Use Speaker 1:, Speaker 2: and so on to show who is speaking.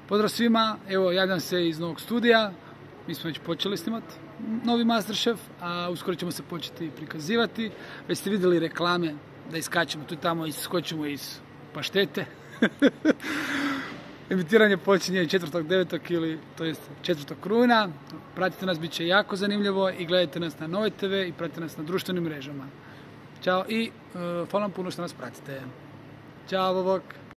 Speaker 1: Pozdrav svima, evo javljam se iz novog studija, mi smo već počeli snimati novi Masterchef, a uskoro ćemo se početi prikazivati. Već ste vidjeli reklame da iskačemo tu tamo, iskočimo iz paštete. Emitiranje počinje 4.9. ili to jest 4. rujna. Pratite nas, bit će jako zanimljivo i gledajte nas na Novoj TV i pratite nas na društvenim mrežama. Ćao i hvala vam puno što nas pratite. Ćao, bok.